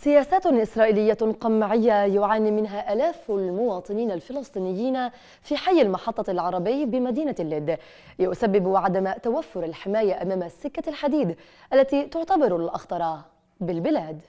سياسات إسرائيلية قمعية يعاني منها آلاف المواطنين الفلسطينيين في حي المحطة العربي بمدينة اللد، يسبب عدم توفر الحماية أمام السكة الحديد التي تعتبر الأخطر بالبلاد.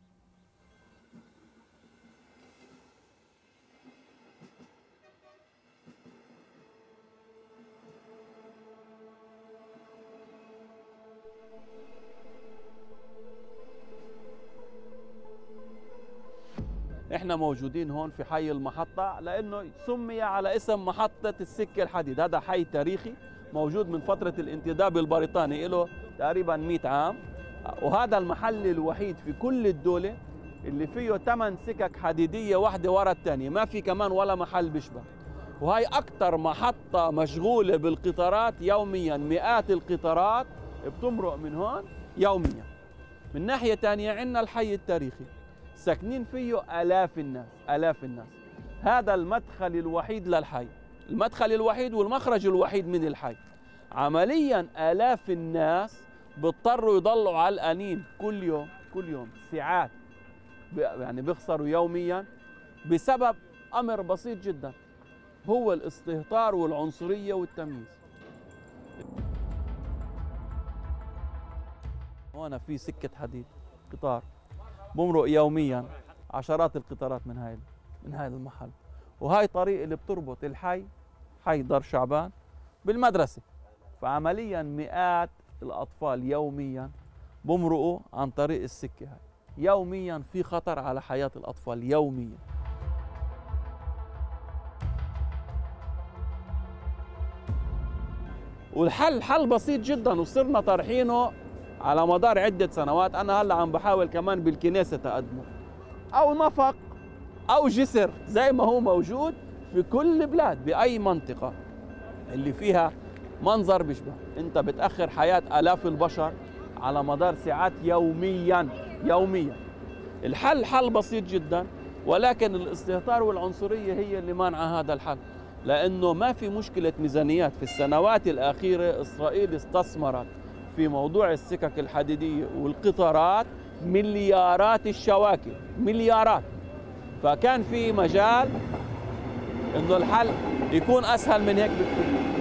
احنا موجودين هون في حي المحطة لأنه سمي على اسم محطة السكة الحديد. هذا حي تاريخي موجود من فترة الانتداب البريطاني، له تقريبا 100 عام، وهذا المحل الوحيد في كل الدولة اللي فيه 8 سكك حديدية واحدة ورا الثانية، ما في كمان ولا محل بيشبه. وهي أكثر محطة مشغولة بالقطارات يوميا، مئات القطارات بتمرق من هون يوميا. من ناحية ثانية عندنا الحي التاريخي ساكنين فيه آلاف الناس. هذا المدخل الوحيد للحي، المدخل الوحيد والمخرج الوحيد من الحي. عمليا آلاف الناس بيضطروا يضلوا على الأنين كل يوم ساعات، يعني بيخسروا يوميا بسبب أمر بسيط جدا، هو الاستهتار والعنصرية والتمييز. هنا في سكة حديد، قطار بمرق يوميا عشرات القطارات من هاي المحل، وهاي طريق اللي بتربط حي دار شعبان بالمدرسة. فعمليا مئات الأطفال يوميا بمرقوا عن طريق السكة هاي، يوميا في خطر على حياة الأطفال يوميا. والحل حل بسيط جدا وصرنا طرحينه على مدار عدة سنوات. أنا هلا عم بحاول كمان بالكنيسة تقدمه، أو نفق أو جسر زي ما هو موجود في كل بلاد بأي منطقة اللي فيها منظر بيشبه. أنت بتأخر حياة آلاف البشر على مدار ساعات يوميا. الحل حل بسيط جدا، ولكن الاستهتار والعنصرية هي اللي مانعة هذا الحل، لأنه ما في مشكلة ميزانيات. في السنوات الأخيرة إسرائيل استثمرت في موضوع السكك الحديدية والقطارات مليارات الشواكل، مليارات. فكان في مجال إنه الحل يكون أسهل من هيك بكثير.